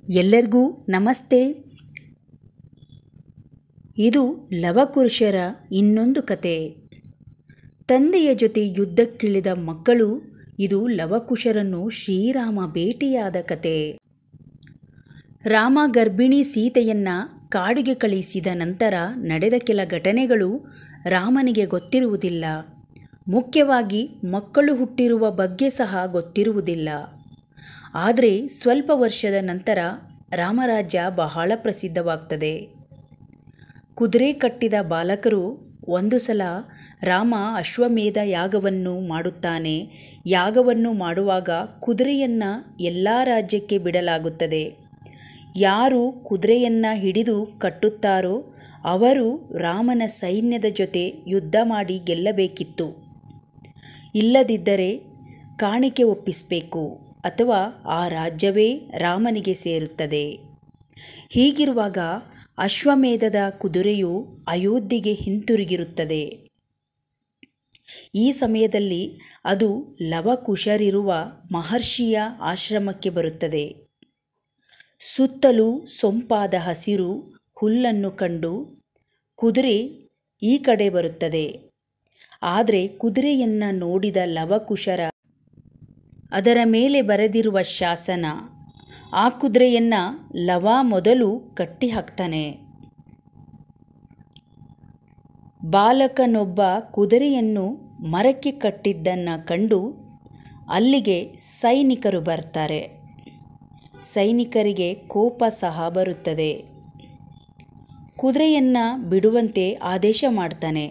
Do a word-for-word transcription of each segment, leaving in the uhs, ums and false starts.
ಎಲ್ಲರಿಗೂ ನಮಸ್ತೆ. ಇದು ಲವಕುಶರ ಇನ್ನೊಂದು ಕತೆ. ತಂದೆಯ ಜೊತೆ ಯುದ್ಧಕ್ಕಿಳಿದ ಮಕ್ಕಳು. ಇದು ಲವಕುಶರನ್ನು ಶ್ರೀರಾಮ ಭೇಟಿಯಾದ ಕತೆ. ರಾಮ ಗರ್ಭಿಣಿ ಸೀತೆಯನ್ನ ಕಾಡಿಗೆ ಕಳಿಸಿದ ನಂತರ ನಡೆದ ಕೆಲ ಘಟನೆಗಳು ರಾಮನಿಗೆ ಗೊತ್ತಿರುವುದಿಲ್ಲ. ಮುಖ್ಯವಾಗಿ ಮಕ್ಕಳು ಹುಟ್ಟಿರುವ ಬಗ್ಗೆ ಸಹ ಗೊತ್ತಿರುವುದಿಲ್ಲ. ಆದರೆ ಸ್ವಲ್ಪ ವರ್ಷದ ನಂತರ ರಾಮರಾಜ್ಯ ಬಹಳ ಪ್ರಸಿದ್ಧವಾಗ್ತದೆ. ಕುದುರೆ ಕಟ್ಟಿದ ಬಾಲಕರು. ಒಂದು ಸಲ ರಾಮ ಅಶ್ವಮೇಧ ಯಾಗವನ್ನು ಮಾಡುತ್ತಾನೆ. ಯಾಗವನ್ನು ಮಾಡುವಾಗ ಕುದುರೆಯನ್ನು ಎಲ್ಲ ರಾಜ್ಯಕ್ಕೆ ಬಿಡಲಾಗುತ್ತದೆ. ಯಾರು ಕುದುರೆಯನ್ನು ಹಿಡಿದು ಕಟ್ಟುತ್ತಾರೋ ಅವರು ರಾಮನ ಸೈನ್ಯದ ಜೊತೆ ಯುದ್ಧ ಮಾಡಿ ಗೆಲ್ಲಬೇಕಿತ್ತು. ಇಲ್ಲದಿದ್ದರೆ ಕಾಣಿಕೆ ಒಪ್ಪಿಸಬೇಕು ಅಥವಾ ಆ ರಾಜ್ಯವೇ ರಾಮನಿಗೆ ಸೇರುತ್ತದೆ. ಹೀಗಿರುವಾಗ ಅಶ್ವಮೇಧದ ಕುದುರೆಯು ಅಯೋಧ್ಯೆಗೆ ಹಿಂತಿರುಗಿರುತ್ತದೆ. ಈ ಸಮಯದಲ್ಲಿ ಅದು ಲವಕುಶರಿರುವ ಮಹರ್ಷಿಯ ಆಶ್ರಮಕ್ಕೆ ಬರುತ್ತದೆ. ಸುತ್ತಲೂ ಸೊಂಪಾದ ಹಸಿರು ಹುಲ್ಲನ್ನು ಕಂಡು ಕುದುರೆ ಈ ಕಡೆ ಬರುತ್ತದೆ. ಆದರೆ ಕುದುರೆಯನ್ನು ನೋಡಿದ ಲವಕುಶರ ಅದರ ಮೇಲೆ ಬರೆದಿರುವ ಶಾಸನ. ಆ ಕುದುರೆಯನ್ನು ಲವ ಮೊದಲು ಕಟ್ಟಿ ಹಾಕ್ತಾನೆ. ಬಾಲಕನೊಬ್ಬ ಕುದುರೆಯನ್ನು ಮರಕ್ಕೆ ಕಟ್ಟಿದ್ದನ್ನು ಕಂಡು ಅಲ್ಲಿಗೆ ಸೈನಿಕರು ಬರ್ತಾರೆ. ಸೈನಿಕರಿಗೆ ಕೋಪ ಸಹ ಬರುತ್ತದೆ. ಕುದುರೆಯನ್ನು ಬಿಡುವಂತೆ ಆದೇಶ ಮಾಡ್ತಾನೆ.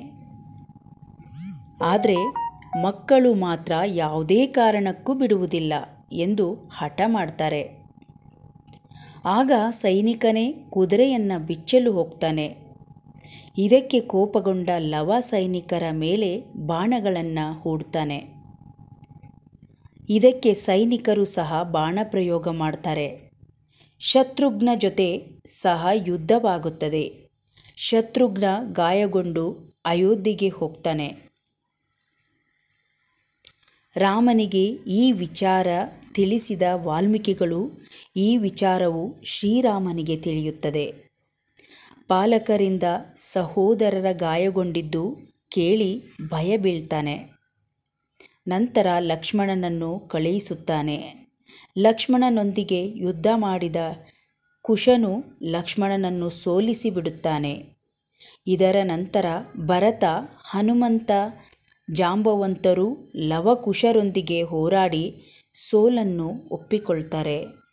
ಆದರೆ ಮಕ್ಕಳು ಮಾತ್ರ ಯಾವುದೇ ಕಾರಣಕ್ಕೂ ಬಿಡುವುದಿಲ್ಲ ಎಂದು ಹಠ ಮಾಡ್ತಾರೆ. ಆಗ ಸೈನಿಕನೇ ಕುದುರೆಯನ್ನು ಬಿಚ್ಚಲು ಹೋಗ್ತಾನೆ. ಇದಕ್ಕೆ ಕೋಪಗೊಂಡ ಲವ ಸೈನಿಕರ ಮೇಲೆ ಬಾಣಗಳನ್ನು ಹೂಡ್ತಾನೆ. ಇದಕ್ಕೆ ಸೈನಿಕರು ಸಹ ಬಾಣ ಪ್ರಯೋಗ ಮಾಡ್ತಾರೆ. ಶತ್ರುಘ್ನ ಜೊತೆ ಸಹ ಯುದ್ಧವಾಗುತ್ತದೆ. ಶತ್ರುಘ್ನ ಗಾಯಗೊಂಡು ಅಯೋಧ್ಯೆಗೆ ಹೋಗ್ತಾನೆ. ರಾಮನಿಗೆ ಈ ವಿಚಾರ ತಿಳಿಸಿದ ವಾಲ್ಮೀಕಿಗಳು ಈ ವಿಚಾರವು ಶ್ರೀರಾಮನಿಗೆ ತಿಳಿಯುತ್ತದೆ. ಬಾಲಕರಿಂದ ಸಹೋದರರ ಗಾಯಗೊಂಡಿದ್ದು ಕೇಳಿ ಭಯ ಬೀಳ್ತಾನೆ. ನಂತರ ಲಕ್ಷ್ಮಣನನ್ನು ಕಳುಹಿಸುತ್ತಾನೆ. ಲಕ್ಷ್ಮಣನೊಂದಿಗೆ ಯುದ್ಧ ಮಾಡಿದ ಕುಶನು ಲಕ್ಷ್ಮಣನನ್ನು ಸೋಲಿಸಿ ಬಿಡುತ್ತಾನೆ. ಇದರ ನಂತರ ಭರತ, ಹನುಮಂತ, ಜಾಂಬವಂತರು ಲವಕುಶರೊಂದಿಗೆ ಹೋರಾಡಿ ಸೋಲನ್ನು ಒಪ್ಪಿಕೊಳ್ತಾರೆ.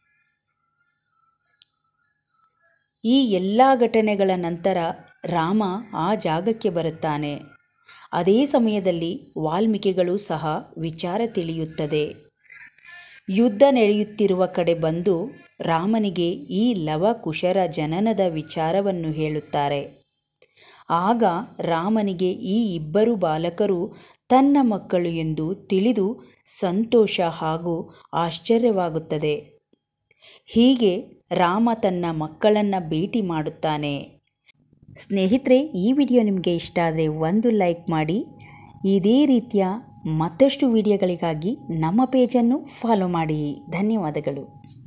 ಈ ಎಲ್ಲ ಘಟನೆಗಳ ನಂತರ ರಾಮ ಆ ಜಾಗಕ್ಕೆ ಬರುತ್ತಾನೆ. ಅದೇ ಸಮಯದಲ್ಲಿ ವಾಲ್ಮೀಕಿಗಳು ಸಹ ವಿಚಾರ ತಿಳಿಯುತ್ತದೆ. ಯುದ್ಧ ನಡೆಯುತ್ತಿರುವ ಕಡೆ ಬಂದು ರಾಮನಿಗೆ ಈ ಲವಕುಶರ ಜನನದ ವಿಚಾರವನ್ನು ಹೇಳುತ್ತಾರೆ. ಆಗ ರಾಮನಿಗೆ ಈ ಇಬ್ಬರು ಬಾಲಕರು ತನ್ನ ಮಕ್ಕಳು ಎಂದು ತಿಳಿದು ಸಂತೋಷ ಹಾಗೂ ಆಶ್ಚರ್ಯವಾಗುತ್ತದೆ. ಹೀಗೆ ರಾಮ ತನ್ನ ಮಕ್ಕಳನ್ನು ಭೇಟಿ ಮಾಡುತ್ತಾನೆ. ಸ್ನೇಹಿತರೆ, ಈ ವಿಡಿಯೋ ನಿಮಗೆ ಇಷ್ಟ ಆದರೆ ಒಂದು ಲೈಕ್ ಮಾಡಿ. ಇದೇ ರೀತಿಯ ಮತ್ತಷ್ಟು ವಿಡಿಯೋಗಳಿಗಾಗಿ ನಮ್ಮ ಪೇಜನ್ನು ಫಾಲೋ ಮಾಡಿ. ಧನ್ಯವಾದಗಳು.